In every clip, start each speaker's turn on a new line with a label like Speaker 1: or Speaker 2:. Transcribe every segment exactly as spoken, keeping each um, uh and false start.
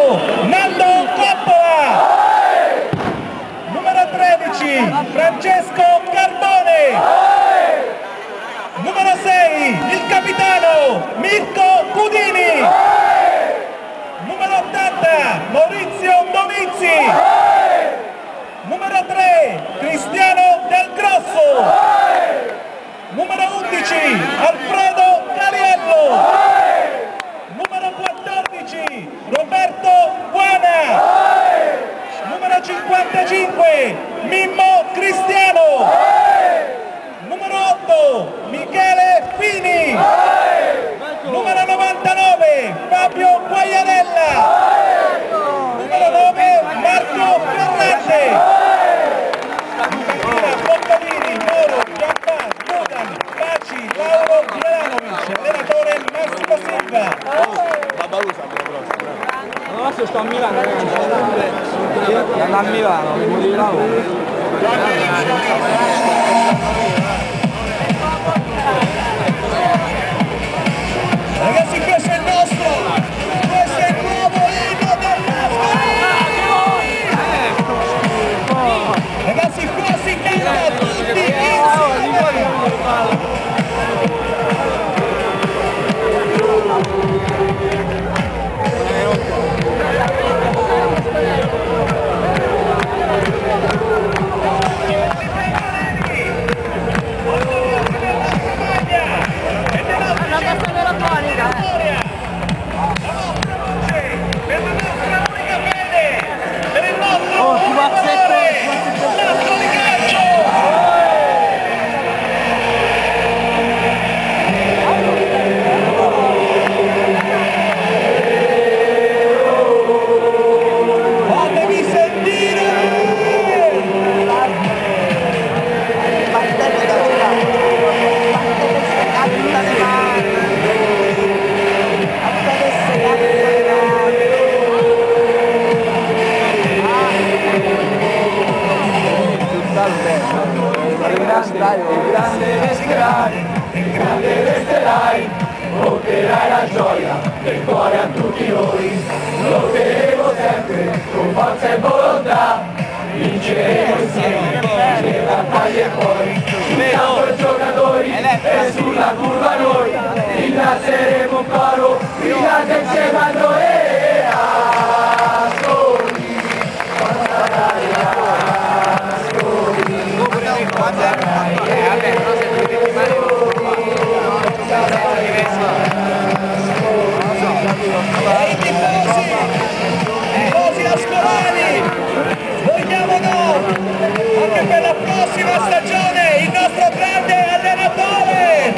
Speaker 1: Nando Coppola. Numero tredici, Francesco Carbone. Numero sei, il capitano Mirko Cudini. Numero ottanta, Maurizio Dovizi. Numero tre, Cristiano Del Grosso. Numero undici, Alfredo Cariello. Numero quattordici, Roberto Buana. Numero cinquantacinque, Mimmo Cristiano. Numero otto, Michele Fini. Numero novantanove, Fabio Quagliarella. Numero nove, Marco Ferrante. Boccolini, Moro, Gianpa, Dugan, Paci, Paolo Milanovic, allenatore Massimo Silva.
Speaker 2: Adesso sto a Milano, ragazzi. Andiamo a Milano, mi muoio di lavoro.
Speaker 1: Ragazzi, questo è il nostro, questo è il nuovo inno del Napoli! Ragazzi, qua si canta tutti insieme!
Speaker 3: Il grande resterai, il grande resterai, porterai la gioia del cuore a tutti noi. Lotteremo sempre con forza e volontà, vinceremo insieme le battaglie e poi sul campo i giocatori e sulla curva noi rinalzeremo un coro, gridate insieme a noi. Ascoli, forza Italia,
Speaker 1: E i tifosi, tifosi ascolani, vogliamo no, anche per la prossima stagione, il nostro grande allenatore,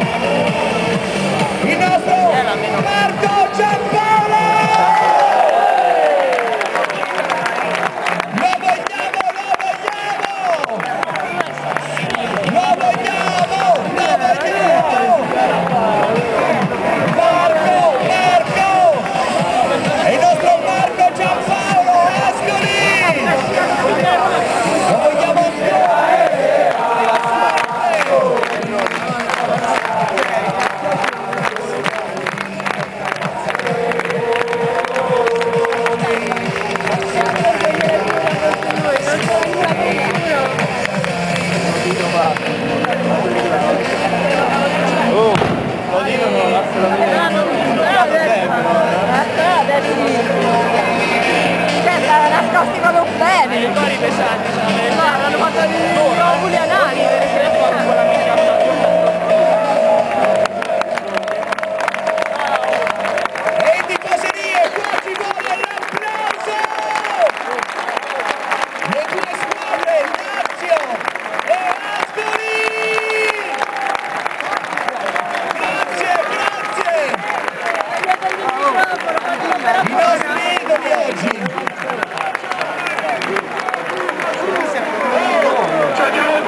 Speaker 1: il nostro Marco Giampaolo! Lo vogliamo, lo vogliamo! Lo vogliamo, lo vogliamo! Marco, Marco! È il nostro Marco Giampaolo Ascoli! Lo vogliamo ancora!
Speaker 2: Oh, lo dicono, lascialo
Speaker 4: nascosti proprio bene!
Speaker 2: i vari pesanti,
Speaker 4: Ma l'hanno fatto gli ovuli anali!
Speaker 1: E in tifoserie, qua ci vuole l'applauso! Le due squadre, Lazio e Ascoli! Grazie, grazie! I nostri idoli oggi!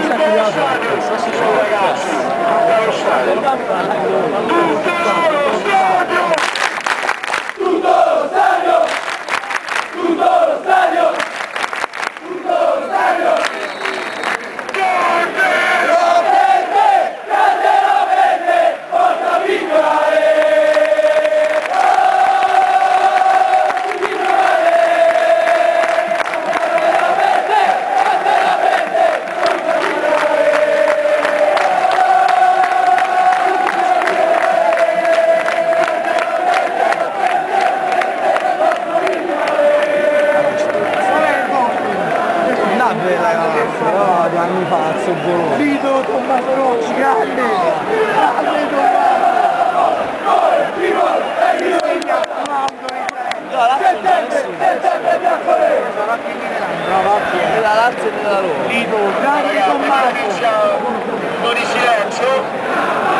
Speaker 2: La Lazio e della Roma.
Speaker 1: Con il silenzio